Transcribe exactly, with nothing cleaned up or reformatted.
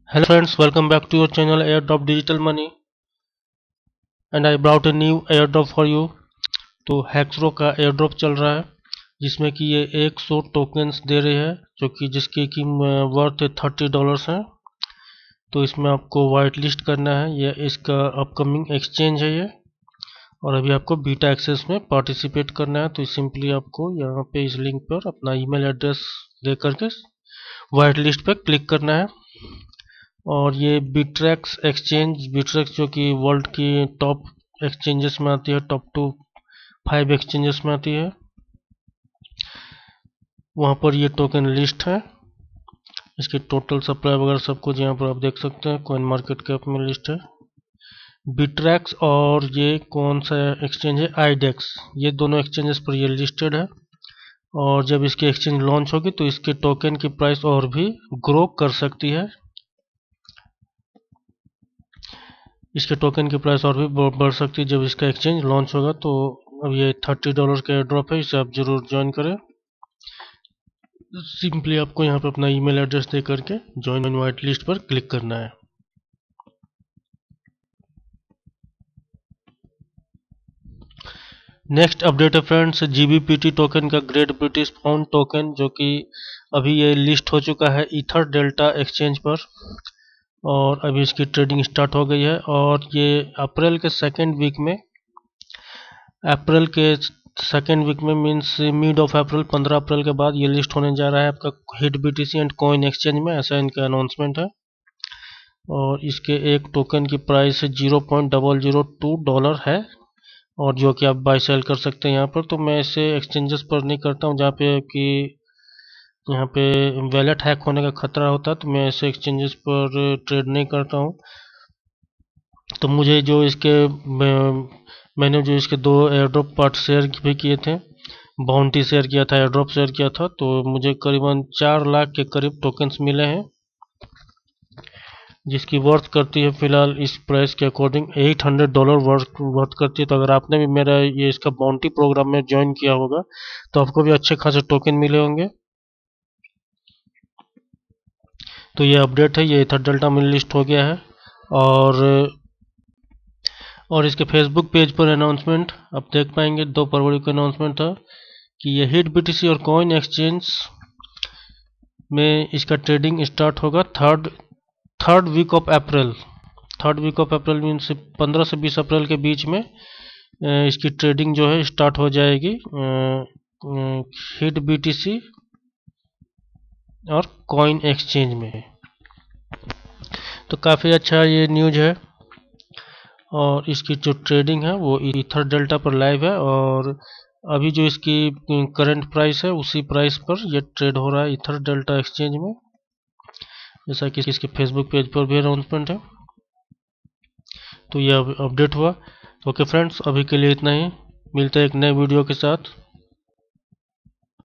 Hello friends, welcome back to your channel Airdrop Digital Money and I brought a new airdrop for you। तो हैक्सरो का airdrop चल रहा है जिसमें कि ये सौ टोकन्स दे रहे हैं जो कि जिसकी की वर्थ थर्टी डॉलर्स है। तो इसमें आपको वाइट लिस्ट करना है, ये इसका अपकमिंग एक्सचेंज है ये, और अभी आपको बीटा एक्सेस में पार्टिसिपेट करना है। तो सिंपली आपको यहाँ पे इस लिंक पर अपना ईमेल एड्रेस दे करके वाइट लिस्ट पर क्लिक करना है। और ये बिट्रेक्स एक्सचेंज बिट्रेक्स जो कि वर्ल्ड की टॉप एक्सचेंजेस में आती है, टॉप टू फाइव एक्सचेंजेस में आती है, वहाँ पर ये टोकन लिस्ट है। इसकी टोटल सप्लाई वगैरह सब कुछ यहाँ पर आप देख सकते हैं, कॉइन मार्केट कैप में लिस्ट है बिट्रेक्स। और ये कौन सा एक्सचेंज है, आईडेक्स, ये दोनों एक्सचेंजेस पर ये लिस्टेड है। और जब इसकी एक्सचेंज लॉन्च होगी तो इसके टोकन की प्राइस और भी ग्रो कर सकती है, इसके टोकन की प्राइस और भी बढ़ सकती है जब इसका एक्सचेंज लॉन्च होगा। तो अब ये थर्टी डॉलर का एयरड्रॉप है, इसे आप जरूर ज्वाइन करें। सिंपली आपको यहाँ पे अपना ईमेल एड्रेस दे करके ज्वाइन वाइट लिस्ट पर क्लिक करना है। नेक्स्ट अपडेट है फ्रेंड्स, जीबीपीटी टोकन का ग्रेट ब्रिटिश पाउंड टोकन, जो कि अभी ये लिस्ट हो चुका है ईथर डेल्टा एक्सचेंज पर और अभी इसकी ट्रेडिंग स्टार्ट हो गई है। और ये अप्रैल के सेकेंड वीक में अप्रैल के सेकेंड वीक में मींस मिड ऑफ अप्रैल, पंद्रह अप्रैल के बाद ये लिस्ट होने जा रहा है आपका hit BTC and coin exchange में, ऐसा इनका अनाउंसमेंट है। और इसके एक टोकन की price zero point double zero two dollar है और जो कि आप बाय सेल कर सकते हैं यहाँ पर। तो मैं इसे एक्सचेंजेस पर नहीं करता हूँ जहाँ पे कि यहाँ पे वैलेट हैक होने का खतरा होता है, तो मैं ऐसे एक्सचेंजेस पर ट्रेड नहीं करता हूँ। तो मुझे जो इसके मैंने जो इसके दो एयरड्रॉप पार्ट शेयर भी किए थे, बाउंटी शेयर किया था, एयरड्रॉप शेयर किया था, तो मुझे करीबन चार लाख के करीब टोकन्स मिले हैं, जिसकी वर्थ करती है फिलहाल इस प्राइस के according eight hundred dollar worth worth करती है। तो अगर आपने भी मेरा ये इसका बाउंटी प्रोग्राम में ज्वाइन किया होगा तो आपको भी अच्छे खासे टोकन मिले होंगे। तो ये अपडेट है, ये ईथर डेल्टा में लिस्ट हो गया है। और और इसके फेसबुक पेज पर अनाउंसमेंट आप देख पाएंगे, दो फरवरी को अनाउंसमेंट था कि ये हिट बीटीसी और कॉइन एक्सचेंज में इसका ट्रेडिंग स्टार्ट होगा third third week of April. Third week of April means पंद्रह से बीस अप्रैल के बीच में इसकी ट्रेडिंग जो है स्टार्ट हो जाएगी हिट बीटीसी और कॉइन एक्सचेंज में। तो काफ़ी अच्छा ये न्यूज है। और इसकी जो ट्रेडिंग है वो ईथर डेल्टा पर लाइव है और अभी जो इसकी करंट प्राइस है उसी प्राइस पर ये ट्रेड हो रहा है ईथर डेल्टा एक्सचेंज में, जैसा कि इसके फेसबुक पेज पर भी अनाउंसमेंट है। तो ये अपडेट हुआ। ओके फ्रेंड्स, अभी के लिए इतना ही, मिलते हैं एक नए वीडियो के साथ।